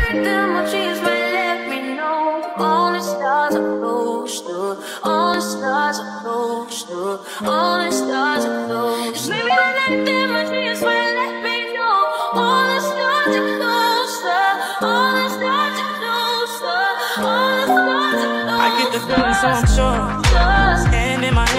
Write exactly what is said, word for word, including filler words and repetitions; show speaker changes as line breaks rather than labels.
read them emojis might let me know. All the stars are closer, all the stars are closer, all the stars are closer. Maybe I let them emojis might let me know. All the stars are closer, all the stars are closer, all the stars are closer.
I get the feeling, so I'm sure. Hand in my hand.